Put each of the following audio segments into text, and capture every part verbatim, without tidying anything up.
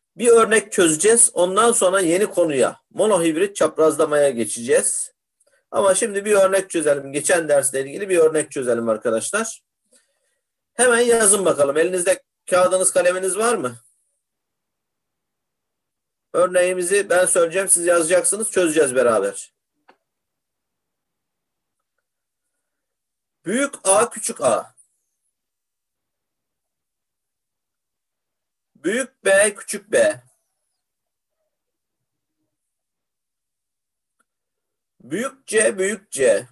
Bir örnek çözeceğiz. Ondan sonra yeni konuya, monohibrit çaprazlamaya geçeceğiz. Ama şimdi bir örnek çözelim. Geçen dersle ilgili bir örnek çözelim arkadaşlar. Hemen yazın bakalım. Elinizde kağıdınız, kaleminiz var mı? Örneğimizi ben söyleyeceğim. Siz yazacaksınız. Çözeceğiz beraber. Büyük A, küçük A. Büyük B, küçük B. Büyük C, büyük C.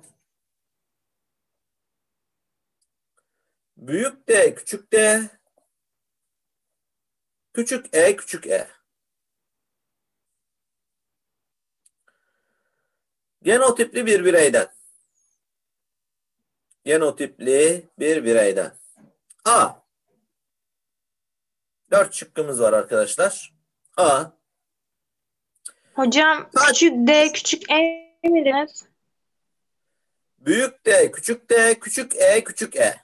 Büyük D, küçük D. Küçük E, küçük E. Genotipli bir bireyden. Genotipli bir bireyden. A. Dört şıkkımız var arkadaşlar. A. Hocam küçük D, küçük E mi dediniz? Büyük D, küçük D, küçük E, küçük E.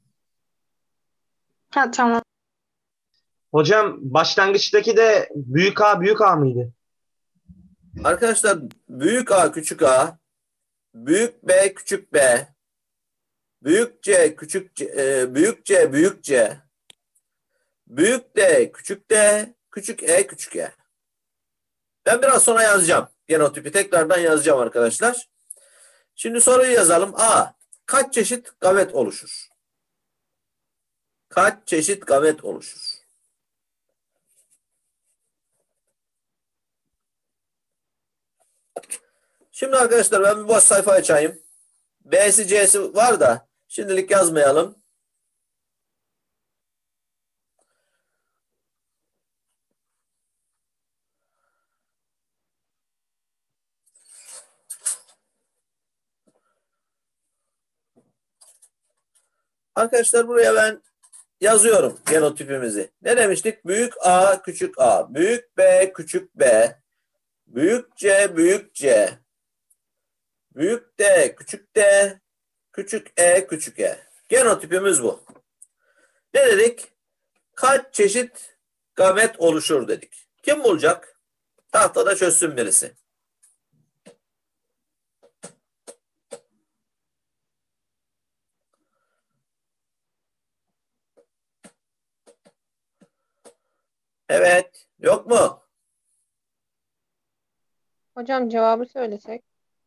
Ha tamam. Hocam başlangıçtaki de büyük A büyük A mıydı? Arkadaşlar büyük A, küçük A. Büyük B, küçük B. Büyük C, küçük C, e, büyük C, büyük C. Büyük D, küçük D, küçük E, küçük E. Ben biraz sonra yazacağım. Genotipi tekrardan yazacağım arkadaşlar. Şimdi soruyu yazalım. A. Kaç çeşit gamet oluşur? Kaç çeşit gamet oluşur? Şimdi arkadaşlar ben bir boş sayfa açayım. B'si C'si var da şimdilik yazmayalım. Arkadaşlar buraya ben yazıyorum genotipimizi. Ne demiştik? Büyük A, küçük A. Büyük B, küçük B. Büyük C, büyük C. Büyük D, küçük D. Küçük E, küçük E. Genotipimiz bu. Ne dedik? Kaç çeşit gamet oluşur dedik. Kim bulacak? Tahtada çözsün birisi. Evet. Yok mu? Hocam cevabı söylesek.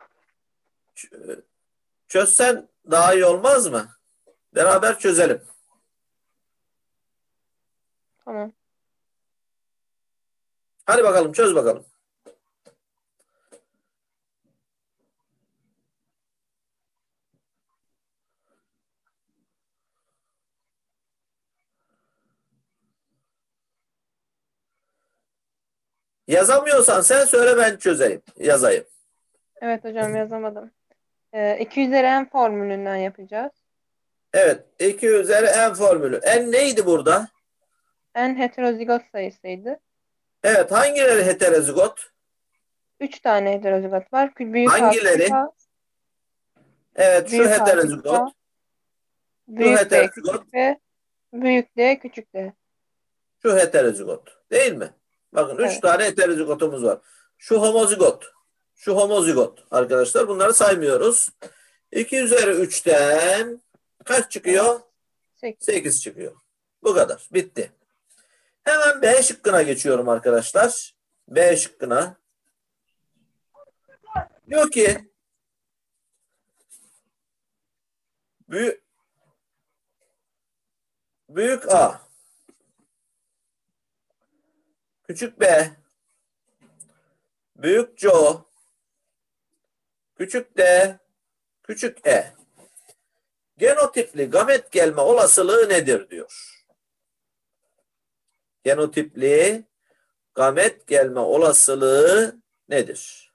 Çözsen daha iyi olmaz mı? Beraber çözelim. Tamam. Hadi bakalım çöz bakalım. Yazamıyorsan sen söyle ben çözeyim. Yazayım. Evet hocam yazamadım. Ee, iki üzeri n formülünden yapacağız. Evet. iki üzeri n formülü. N neydi burada? N heterozigot sayısıydı. Evet. Hangileri heterozigot? Üç tane heterozigot var. Büyük A, Hangileri? küçük A, Evet. Şu büyük A, küçük heterozigot. A, büyük B, heterozigot. küçük B, büyük D, küçük D. Şu heterozigot. Değil mi? Bakın üç Evet. tane heterozigotumuz var. Şu homozigot. Şu homozigot. Arkadaşlar bunları saymıyoruz. iki üzeri üçten kaç çıkıyor? Sekiz. sekiz çıkıyor. Bu kadar. Bitti. Hemen B şıkkına geçiyorum arkadaşlar. B şıkkına. Diyor ki büyük, büyük A, küçük B, büyük C, küçük D, küçük E. Genotipli gamet gelme olasılığı nedir diyor. Genotipli gamet gelme olasılığı nedir?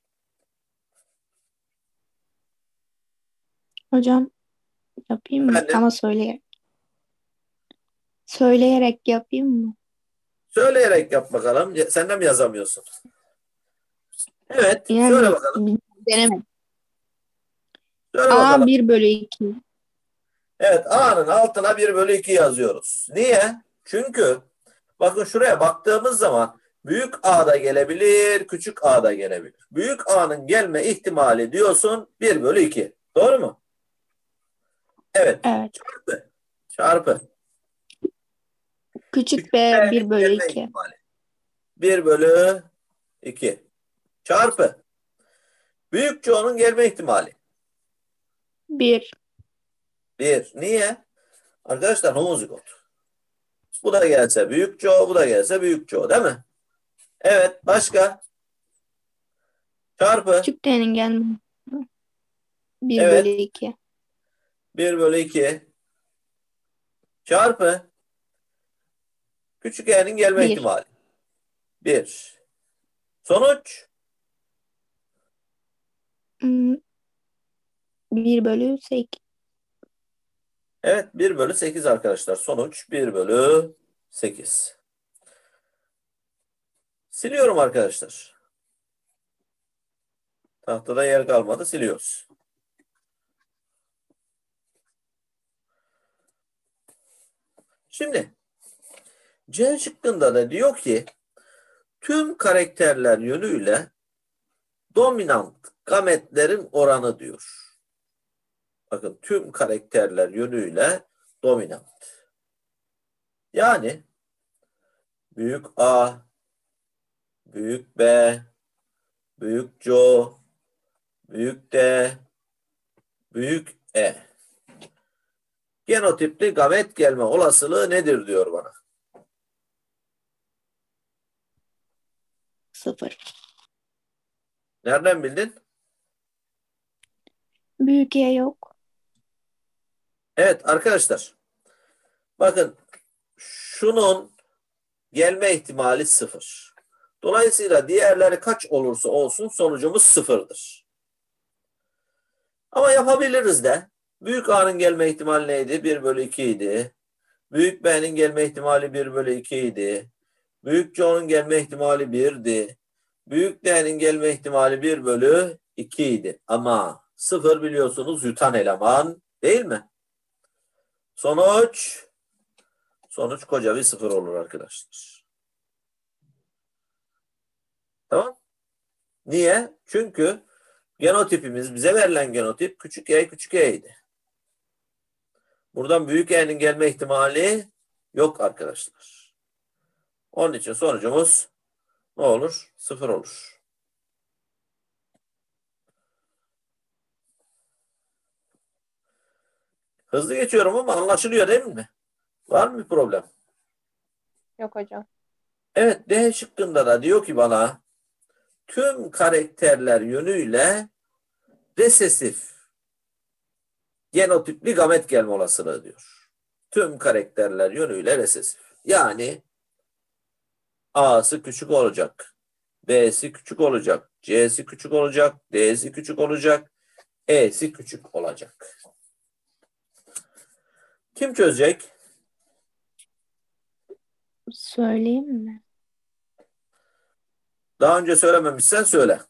Hocam yapayım mı? Efendim? Ama söyleyerek. Söyleyerek yapayım mı? Söyleyerek yap bakalım. Sen de mi yazamıyorsun? Evet. Yani Söyle bakalım. denemedim. Söyle A bakalım. bir bölü iki. Evet. A'nın altına bir bölü iki yazıyoruz. Niye? Çünkü Bakın şuraya baktığımız zaman büyük A da gelebilir, küçük A da gelebilir. Büyük A'nın gelme ihtimali diyorsun bir bölü iki. Doğru mu? Evet. Evet. Çarpı. Çarpı. Küçük B bir bölü Gelme iki. ihtimali. bir bölü iki. Çarpı. Büyük C'nin gelme ihtimali. bir. bir. Niye? Arkadaşlar homozigot. Bu da gelse büyük C, bu da gelse büyük C, değil mi? Evet. Başka? Çarpı. Küçük D'nin gelme. bir Evet. bölü iki. bir bölü iki. Çarpı. Küçük E'nin gelme Bir. ihtimali. bir. Sonuç? Hmm, bir bölü sekiz. Evet. bir bölü sekiz arkadaşlar. Sonuç bir bölü sekiz. Siliyorum arkadaşlar. Tahtada yer kalmadı. Siliyoruz. Şimdi C şıkkında da diyor ki tüm karakterler yönüyle dominant gametlerin oranı diyor. Bakın tüm karakterler yönüyle dominant. Yani büyük A, büyük B, büyük C, büyük D, büyük E. Genotipli gamet gelme olasılığı nedir diyor bana. Sıfır. Nereden bildin? Büyük E yok. Evet arkadaşlar. Bakın şunun gelme ihtimali sıfır. Dolayısıyla diğerleri kaç olursa olsun sonucumuz sıfırdır. Ama yapabiliriz de. Büyük A'nın gelme ihtimali neydi? bir bölü iki idi. Büyük B'nin gelme ihtimali bir bölü iki idi. Büyük C'nin gelme ihtimali birdi. Büyük D'nin gelme ihtimali bir bölü iki idi. Ama sıfır biliyorsunuz yutan eleman değil mi? Sonuç sonuç koca bir sıfır olur arkadaşlar. Tamam. Niye? Çünkü genotipimiz, bize verilen genotip küçük e küçük e'ydi. Buradan büyük e'nin gelme ihtimali yok arkadaşlar. Onun için sonucumuz ne olur? Sıfır olur. Hızlı geçiyorum ama anlaşılıyor değil mi? Var mı bir problem? Yok hocam. Evet, D şıkkında da diyor ki bana tüm karakterler yönüyle resesif genotipli gamet gelme olasılığı diyor. Tüm karakterler yönüyle resesif. Yani A'sı küçük olacak. B'si küçük olacak. C'si küçük olacak. D'si küçük olacak. E'si küçük olacak. Kim çözecek? Söyleyeyim mi? Daha önce söylememişsen söyle.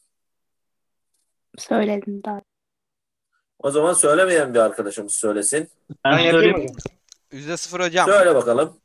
Söyledim daha. O zaman söylemeyen bir arkadaşımız söylesin. Ben yapayım söyleyeyim. hocam. Yüzde sıfır hocam. Söyle bakalım.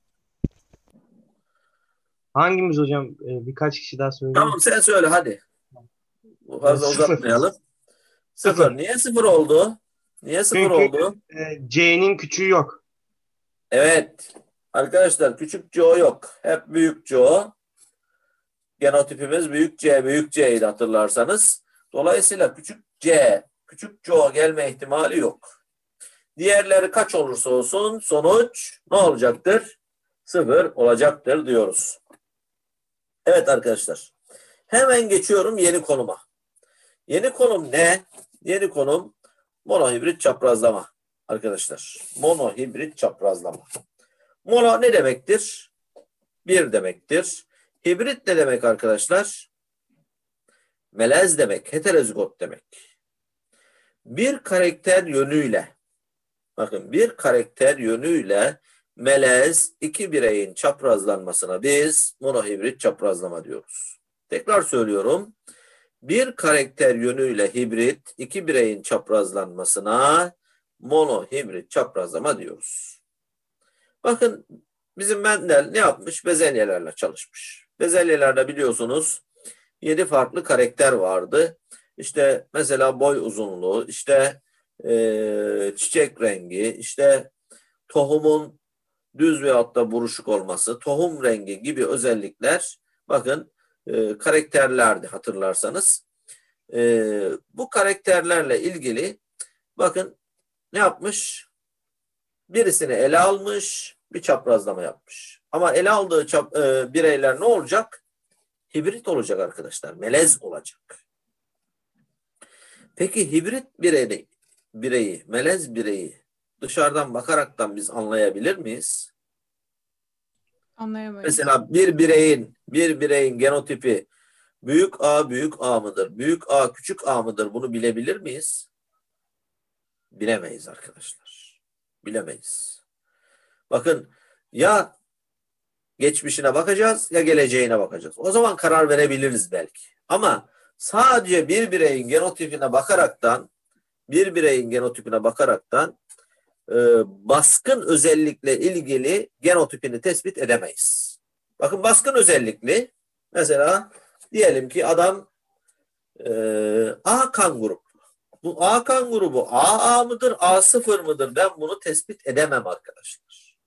Hangimiz hocam? Ee, birkaç kişi daha söyleyeyim. Tamam sen söyle hadi. Bu fazla Sıfır. uzatmayalım. Sıfır. Sıfır. Niye sıfır oldu? Niye sıfır Çünkü oldu? e, C'nin küçüğü yok. Evet. Arkadaşlar küçük C yok. Hep büyük C. Genotipimiz büyük C, büyük C'ydi hatırlarsanız. Dolayısıyla küçük C, küçük C gelme ihtimali yok. Diğerleri kaç olursa olsun sonuç ne olacaktır? Sıfır olacaktır diyoruz. Evet arkadaşlar. Hemen geçiyorum yeni konuma. Yeni konum ne? Yeni konum monohibrit çaprazlama. Arkadaşlar. Monohibrit çaprazlama. Mono ne demektir? Bir demektir. Hibrit ne demek arkadaşlar? Melez demek. Heterozigot demek. Bir karakter yönüyle bakın bir karakter yönüyle melez iki bireyin çaprazlanmasına biz monohibrit çaprazlama diyoruz. Tekrar söylüyorum. Bir karakter yönüyle hibrit iki bireyin çaprazlanmasına monohibrit çaprazlama diyoruz. Bakın bizim Mendel ne yapmış? Bezelyelerle çalışmış. Bezelyelerde biliyorsunuz yedi farklı karakter vardı. İşte mesela boy uzunluğu, işte e, çiçek rengi, işte tohumun düz veyahut da buruşuk olması, tohum rengi gibi özellikler bakın e, karakterlerdi hatırlarsanız. E, bu karakterlerle ilgili bakın ne yapmış? Birisini ele almış, bir çaprazlama yapmış. Ama ele aldığı çap, e, bireyler ne olacak? Hibrit olacak arkadaşlar. Melez olacak. Peki hibrit bireyi, bireyi, melez bireyi dışarıdan bakaraktan biz anlayabilir miyiz? Anlayamayız. Mesela bir bireyin, bir bireyin genotipi büyük A büyük A mıdır? Büyük A küçük A mıdır? Bunu bilebilir miyiz? Bilemeyiz arkadaşlar. Bilemeyiz. Bakın ya geçmişine bakacağız ya geleceğine bakacağız. O zaman karar verebiliriz belki. Ama sadece bir bireyin genotipine bakaraktan bir bireyin genotipine bakaraktan e, baskın özellikle ilgili genotipini tespit edemeyiz. Bakın baskın özellikli mesela diyelim ki adam e, A kan grubu. Bu A kan grubu A A mıdır A sıfır mıdır? Ben bunu tespit edemem arkadaşlar.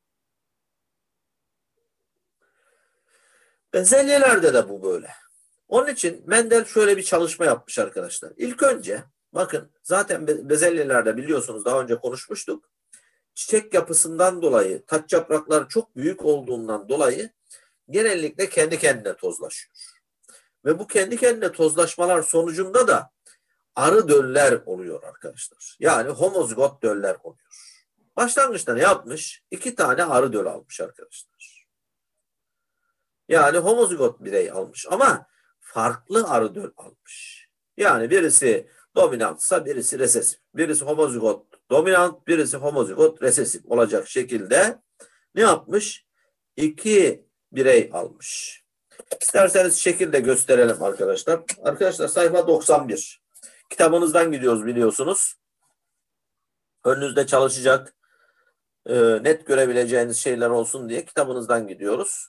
Bezelyelerde de bu böyle. Onun için Mendel şöyle bir çalışma yapmış arkadaşlar. İlk önce bakın zaten bezelyelerde biliyorsunuz daha önce konuşmuştuk. Çiçek yapısından dolayı taç yaprakları çok büyük olduğundan dolayı genellikle kendi kendine tozlaşıyor. Ve bu kendi kendine tozlaşmalar sonucunda da arı döller oluyor arkadaşlar. Yani homozigot döller oluyor. Başlangıçta ne yapmış? İki tane arı döl almış arkadaşlar. Yani homozigot birey almış ama farklı arı döl almış. Yani birisi dominantsa birisi resesif. Birisi homozigot dominant, birisi homozigot resesif olacak şekilde ne yapmış? İki birey almış. İsterseniz şekilde gösterelim arkadaşlar. Arkadaşlar sayfa doksan bir. Kitabınızdan gidiyoruz biliyorsunuz. Önünüzde çalışacak, e, net görebileceğiniz şeyler olsun diye kitabınızdan gidiyoruz.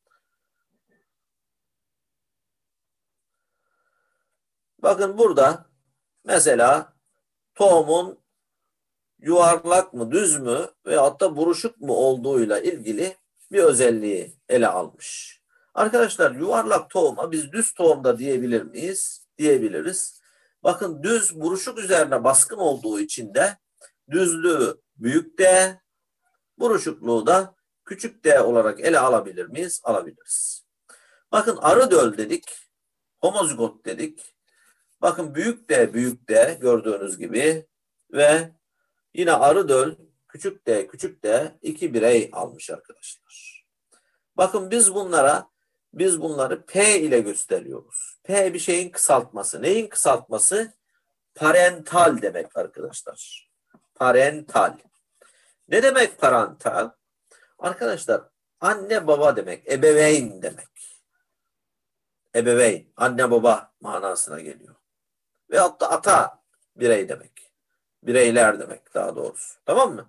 Bakın burada mesela tohumun yuvarlak mı, düz mü veyahut da buruşuk mu olduğuyla ilgili bir özelliği ele almış. Arkadaşlar yuvarlak tohuma biz düz tohumda diyebilir miyiz? Diyebiliriz. Bakın düz buruşuk üzerine baskın olduğu için de düzlüğü büyük D, buruşukluğu da küçük D olarak ele alabilir miyiz? Alabiliriz. Bakın arı döl dedik, homozigot dedik. Bakın büyük D, büyük D gördüğünüz gibi ve yine arı döl, küçük D, küçük D iki birey almış arkadaşlar. Bakın biz bunlara, biz bunları P ile gösteriyoruz. P bir şeyin kısaltması. Neyin kısaltması? Parental demek arkadaşlar. Parental. Ne demek parental? Arkadaşlar anne baba demek, ebeveyn demek. Ebeveyn, anne baba manasına geliyor. Veyahut da ata birey demek. Bireyler demek daha doğrusu. Tamam mı?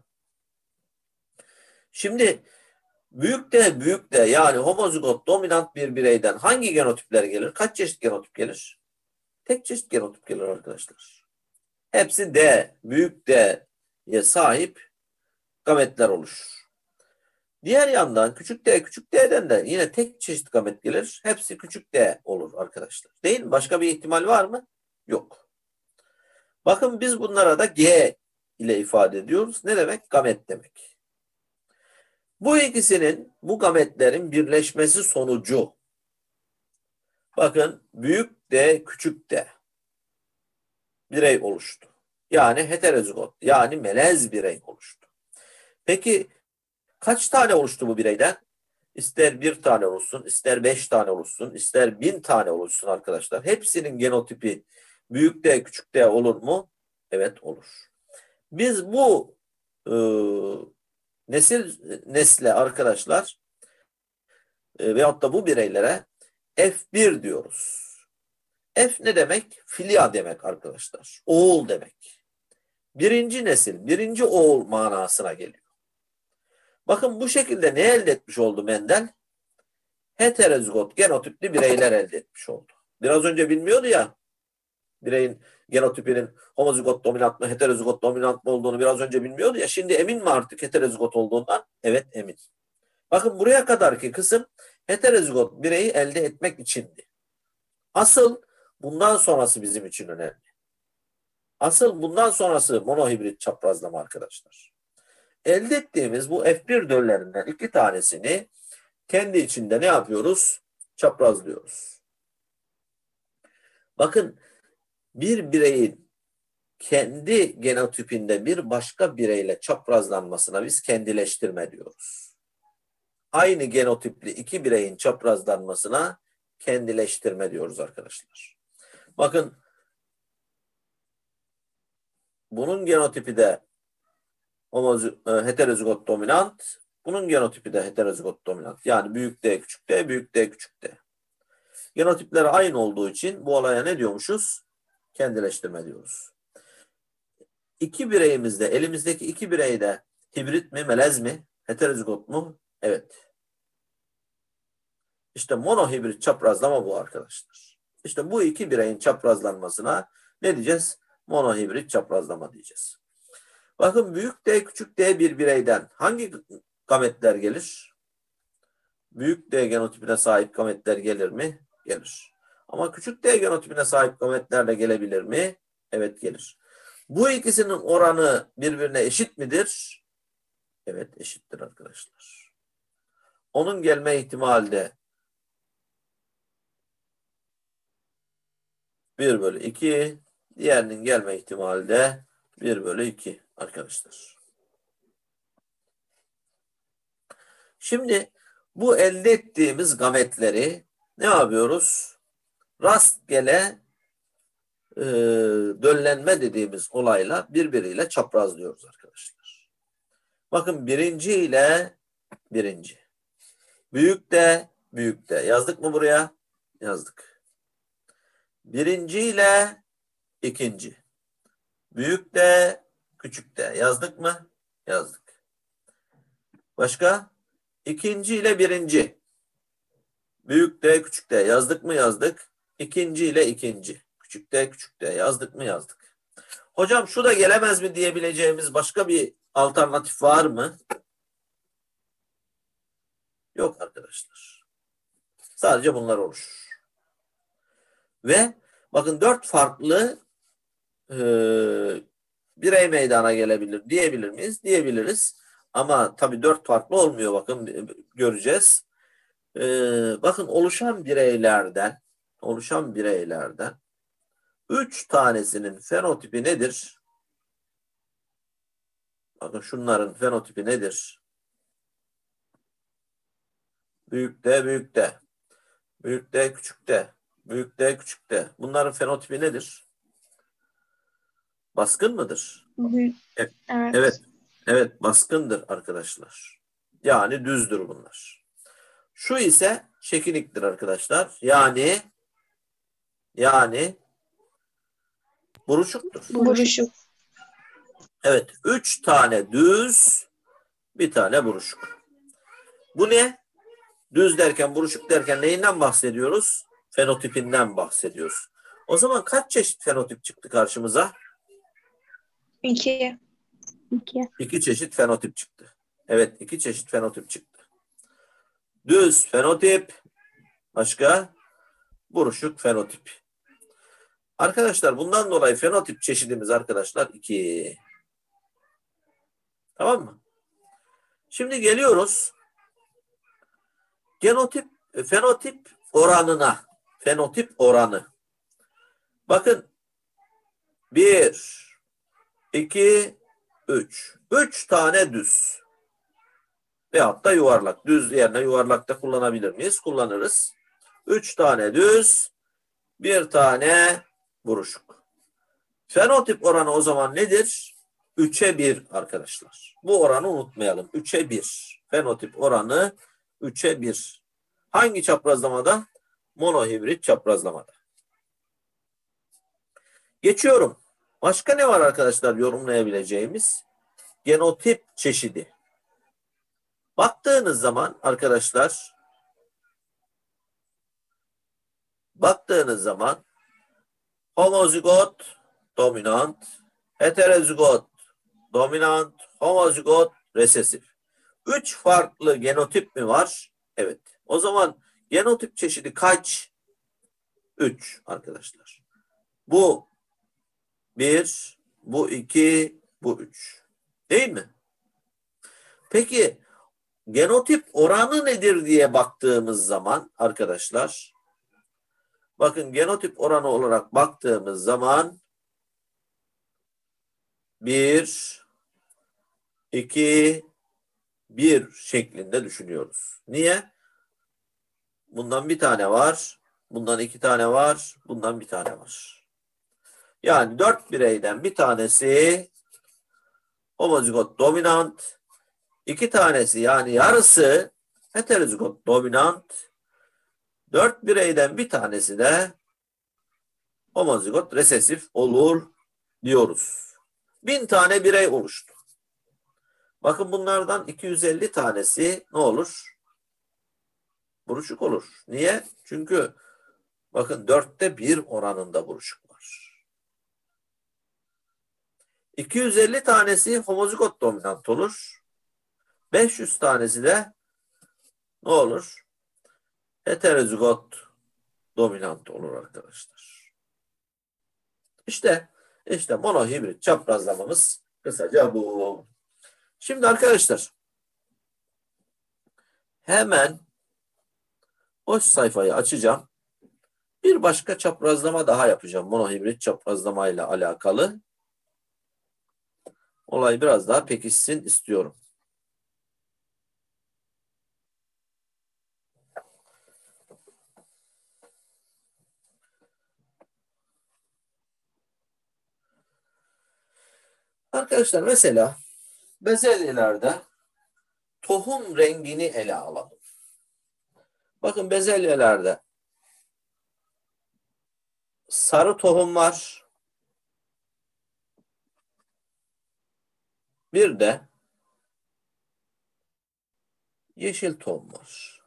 Şimdi büyük de büyük de yani homozigot dominant bir bireyden hangi genotipler gelir? Kaç çeşit genotip gelir? Tek çeşit genotip gelir arkadaşlar. Hepsi D, büyük D'ye sahip gametler oluşur. Diğer yandan küçük D, küçük D'den de yine tek çeşit gamet gelir. Hepsi küçük D olur arkadaşlar. Değil mi? Başka bir ihtimal var mı? Yok. Bakın biz bunlara da G ile ifade ediyoruz. Ne demek? Gamet demek. Bu ikisinin, bu gametlerin birleşmesi sonucu bakın büyük D, küçük D birey oluştu. Yani heterozigot, yani melez birey oluştu. Peki kaç tane oluştu bu bireyden? İster bir tane oluşsun, ister beş tane oluşsun, ister bin tane oluşsun arkadaşlar. Hepsinin genotipi büyük D, küçük D olur mu? Evet olur. Biz bu e, nesil nesle arkadaşlar e, veyahut da bu bireylere F bir diyoruz. F ne demek? Filya demek arkadaşlar. Oğul demek. Birinci nesil, birinci oğul manasına geliyor. Bakın bu şekilde ne elde etmiş oldu Mendel? Heterozigot genotipli bireyler elde etmiş oldu. Biraz önce bilmiyordu ya bireyin genotipinin homozigot dominant mı, heterozigot dominant mı olduğunu biraz önce bilmiyordu ya. Şimdi emin mi artık heterozigot olduğundan? Evet, emin. Bakın buraya kadarki kısım heterozigot bireyi elde etmek içindi. Asıl bundan sonrası bizim için önemli. Asıl bundan sonrası monohibrit çaprazlama arkadaşlar. Elde ettiğimiz bu F bir döllerinden iki tanesini kendi içinde ne yapıyoruz? Çaprazlıyoruz. Bakın bir bireyin kendi genotipinde bir başka bireyle çaprazlanmasına biz kendileştirme diyoruz. Aynı genotipli iki bireyin çaprazlanmasına kendileştirme diyoruz arkadaşlar. Bakın bunun genotipi de heterozigot dominant, bunun genotipi de heterozigot dominant. Yani büyük D, küçük D, büyük D, küçük D. Genotipleri aynı olduğu için bu olaya ne diyormuşuz? Kendileştirme diyoruz. İki bireyimizde, elimizdeki iki bireyde hibrit mi, melez mi, heterozigot mu? Evet. İşte monohibrit çaprazlama bu arkadaşlar. İşte bu iki bireyin çaprazlanmasına ne diyeceğiz? Monohibrit çaprazlama diyeceğiz. Bakın büyük D, küçük D bir bireyden hangi gametler gelir? Büyük D genotipine sahip gametler gelir mi? Gelir. Ama küçük D genotipine sahip gametler de gelebilir mi? Evet, gelir. Bu ikisinin oranı birbirine eşit midir? Evet, eşittir arkadaşlar. Onun gelme ihtimali de bir bölü iki, diğerinin gelme ihtimali de bir bölü iki arkadaşlar. Şimdi bu elde ettiğimiz gametleri ne yapıyoruz? Rastgele e, döllenme dediğimiz olayla birbiriyle çaprazlıyoruz arkadaşlar. Bakın birinci ile birinci. Büyük de büyük de. Yazdık mı buraya? Yazdık. Birinci ile ikinci. Büyük de küçük de. Yazdık mı? Yazdık. Başka? İkinci ile birinci. Büyük de küçük de. Yazdık mı? Yazdık. İkinci ile ikinci. Küçük de küçük de. Yazdık mı? Yazdık. Hocam şu da gelemez mi diyebileceğimiz başka bir alternatif var mı? Yok arkadaşlar. Sadece bunlar oluşur. Ve bakın dört farklı e, birey meydana gelebilir diyebilir miyiz? Diyebiliriz. Ama tabii dört farklı olmuyor. Bakın göreceğiz. E, bakın oluşan bireylerden oluşan bireylerden üç tanesinin fenotipi nedir? Bakın şunların fenotipi nedir? Büyük de büyük de. Büyük de küçük de. Büyük de küçük de. Bunların fenotipi nedir? Baskın mıdır? Büyük. Evet. Evet. Evet. Evet, baskındır arkadaşlar. Yani düzdür bunlar. Şu ise çekiniktir arkadaşlar. Yani yani buruşuktur. Buruşuk. Evet. Üç tane düz, bir tane buruşuk. Bu ne? Düz derken, buruşuk derken neyinden bahsediyoruz? Fenotipinden bahsediyoruz. O zaman kaç çeşit fenotip çıktı karşımıza? İki. İki. İki çeşit fenotip çıktı. Evet, iki çeşit fenotip çıktı. Düz fenotip, başka buruşuk fenotip. Arkadaşlar bundan dolayı fenotip çeşidimiz arkadaşlar iki. Tamam mı? Şimdi geliyoruz genotip, fenotip oranına. Fenotip oranı. Bakın bir, iki, üç. Üç tane düz. Veyahut da yuvarlak. Düz yerine yuvarlak da kullanabilir miyiz? Kullanırız. Üç tane düz, bir tane buruşuk. Fenotip oranı o zaman nedir? Üçe bir arkadaşlar. Bu oranı unutmayalım. Üçe bir. Fenotip oranı üçe bir. Hangi çaprazlamada? Monohibrit çaprazlamada. Geçiyorum. Başka ne var arkadaşlar yorumlayabileceğimiz? Genotip çeşidi. Baktığınız zaman arkadaşlar, baktığınız zaman homozigot dominant, heterozigot dominant, homozigot resesif. Üç farklı genotip mi var? Evet. O zaman genotip çeşidi kaç? Üç arkadaşlar. Bu bir, bu iki, bu üç. Değil mi? Peki genotip oranı nedir diye baktığımız zaman arkadaşlar, bakın genotip oranı olarak baktığımız zaman bir, iki, bir şeklinde düşünüyoruz. Niye? Bundan bir tane var, bundan iki tane var, bundan bir tane var. Yani dört bireyden bir tanesi homozigot dominant, iki tanesi yani yarısı heterozigot dominant, dört bireyden bir tanesi de homozigot resesif olur diyoruz. Bin tane birey oluştu. Bakın bunlardan iki yüz elli tanesi ne olur? Buruşuk olur. Niye? Çünkü bakın dörtte bir oranında buruşuk var. iki yüz elli tanesi homozigot dominant olur. beş yüz tanesi de ne olur? Heterozigot dominant olur arkadaşlar. İşte işte monohibrit çaprazlamamız kısaca bu. Şimdi arkadaşlar hemen o sayfayı açacağım. Bir başka çaprazlama daha yapacağım. Monohibrit çaprazlamayla alakalı. Olay biraz daha pekişsin istiyorum. Arkadaşlar mesela bezelyelerde tohum rengini ele alalım. Bakın bezelyelerde sarı tohum var. Bir de yeşil tohum var.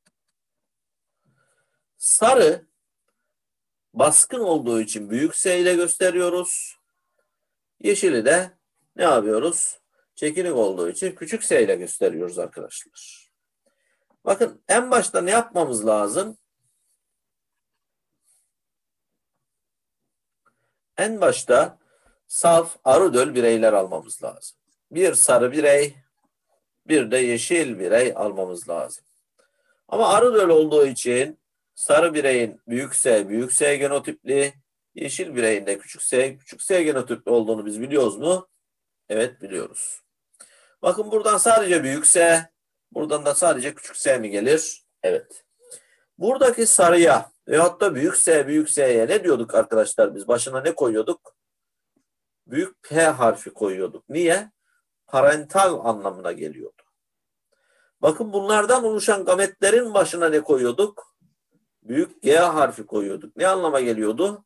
Sarı baskın olduğu için büyük S ile gösteriyoruz. Yeşili de ne yapıyoruz? Çekinik olduğu için küçük S ile gösteriyoruz arkadaşlar. Bakın en başta ne yapmamız lazım? En başta saf arıdöl bireyler almamız lazım. Bir sarı birey, bir de yeşil birey almamız lazım. Ama arıdöl olduğu için sarı bireyin büyük S, büyük S genotipli, yeşil bireyin de küçük S, küçük S genotipli olduğunu biz biliyoruz mu? Evet biliyoruz. Bakın buradan sadece büyük S, buradan da sadece küçük S mi gelir? Evet. Buradaki sarıya veyahut da büyük S, büyük S'ye ne diyorduk arkadaşlar biz? Başına ne koyuyorduk? Büyük P harfi koyuyorduk. Niye? Parental anlamına geliyordu. Bakın bunlardan oluşan gametlerin başına ne koyuyorduk? Büyük G harfi koyuyorduk. Ne anlama geliyordu?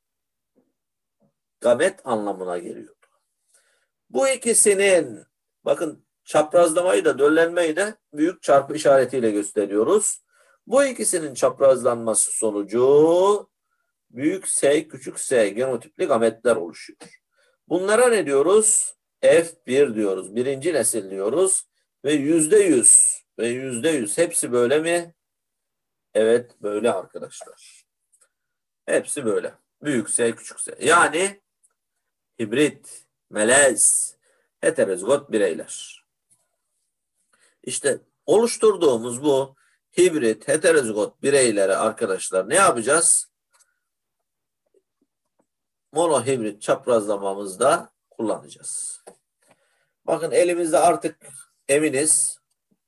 Gamet anlamına geliyordu. Bu ikisinin bakın çaprazlamayı da döllenmeyi de büyük çarpı işaretiyle gösteriyoruz. Bu ikisinin çaprazlanması sonucu büyük S, küçük S genotipli gametler oluşuyor. Bunlara ne diyoruz? F bir diyoruz. Birinci nesil diyoruz. Ve yüzde yüz ve yüzde yüz hepsi böyle mi? Evet böyle arkadaşlar. Hepsi böyle. Büyük S, küçük S. Yani hibrit, melez, heterozigot bireyler. İşte oluşturduğumuz bu hibrit, heterozigot bireyleri arkadaşlar ne yapacağız? Monohibrit çaprazlamamızda kullanacağız. Bakın elimizde artık eminiz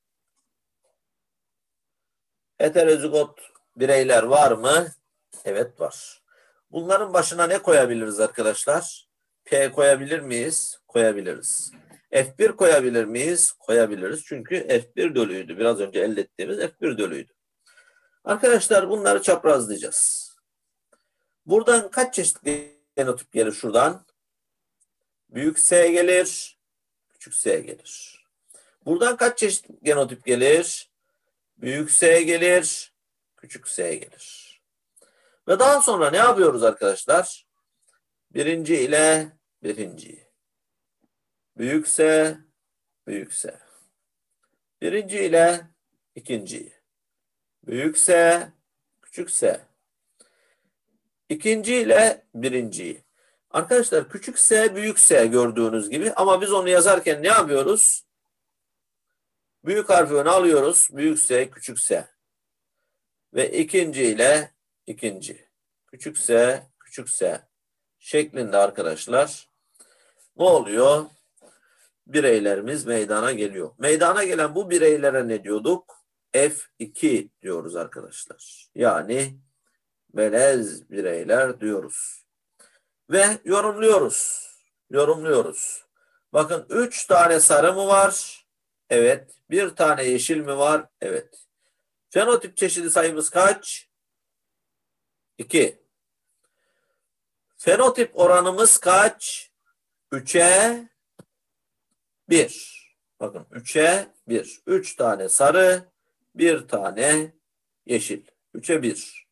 heterozigot bireyler var mı? Evet var. Bunların başına ne koyabiliriz arkadaşlar? P koyabilir miyiz? Koyabiliriz. F bir koyabilir miyiz? Koyabiliriz. Çünkü F bir dölüydü. Biraz önce elde ettiğimiz F bir dölüydü. Arkadaşlar bunları çaprazlayacağız. Buradan kaç çeşit genotip gelir şuradan? Büyük S gelir, küçük S gelir. Buradan kaç çeşit genotip gelir? Büyük S gelir, küçük S gelir. Ve daha sonra ne yapıyoruz arkadaşlar? Birinci ile birinciyi. Büyük S, büyük S. Birinci ile ikinciyi. Büyük S, küçük S. İkinci ile birinciyi. Arkadaşlar küçük S, büyük S gördüğünüz gibi ama biz onu yazarken ne yapıyoruz? Büyük harfi öne alıyoruz. Büyük S, küçük S. Ve ikinci ile ikinci. Küçük S, küçük S şeklinde arkadaşlar ne oluyor? Bireylerimiz meydana geliyor. Meydana gelen bu bireylere ne diyorduk? F iki diyoruz arkadaşlar. Yani melez bireyler diyoruz. Ve yorumluyoruz. Yorumluyoruz. Bakın üç tane sarı mı var? Evet. Bir tane yeşil mi var? Evet. Fenotip çeşidi sayımız kaç? iki. Fenotip oranımız kaç? üçe bir. Bakın üçe bir. üç tane sarı, bir tane yeşil. üçe bir.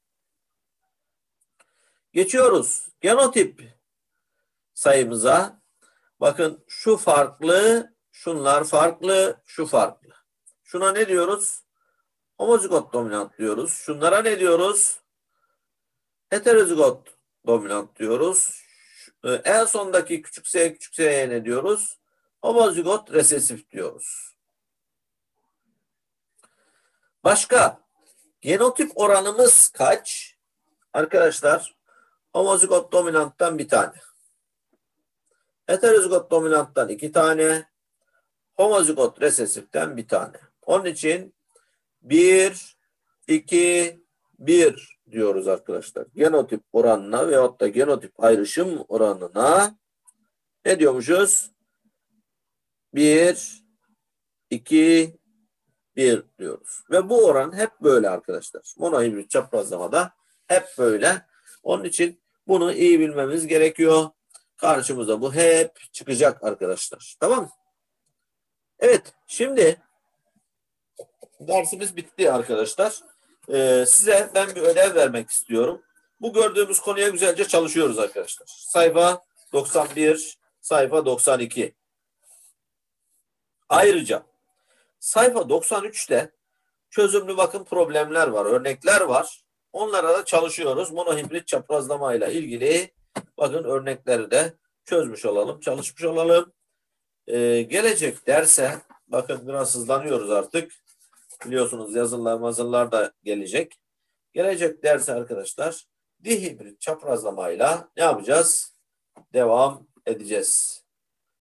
Geçiyoruz. Genotip sayımıza. Bakın şu farklı, şunlar farklı, şu farklı. Şuna ne diyoruz? Homozigot dominant diyoruz. Şunlara ne diyoruz? Heterozigot dominant diyoruz. En sondaki küçük s küçük s'ye ne diyoruz? Homozigot resesif diyoruz. Başka genotip oranımız kaç? Arkadaşlar homozigot dominanttan bir tane. Heterozigot dominanttan iki tane. Homozigot resesiften bir tane. Onun için bir, iki, bir diyoruz arkadaşlar. Genotip oranına veyahut da genotip ayrışım oranına ne diyormuşuz? bir, iki, bir diyoruz. Ve bu oran hep böyle arkadaşlar. Monohibrit çaprazlamada hep böyle. Onun için bunu iyi bilmemiz gerekiyor. Karşımıza bu hep çıkacak arkadaşlar. Tamam mı? Evet. Şimdi dersimiz bitti arkadaşlar. Ee, size ben bir ödev vermek istiyorum. Bu gördüğümüz konuya güzelce çalışıyoruz arkadaşlar. Sayfa doksan bir, sayfa doksan iki. Ayrıca sayfa doksan üçte çözümlü bakın problemler var, örnekler var. Onlara da çalışıyoruz. Monohibrit çaprazlama ile ilgili bakın örnekleri de çözmüş olalım, çalışmış olalım. Ee, gelecek derse bakın biraz hızlanıyoruz artık. Biliyorsunuz yazılar mazılar da gelecek. Gelecek derse arkadaşlar dihibrit çaprazlamayla ne yapacağız? Devam edeceğiz.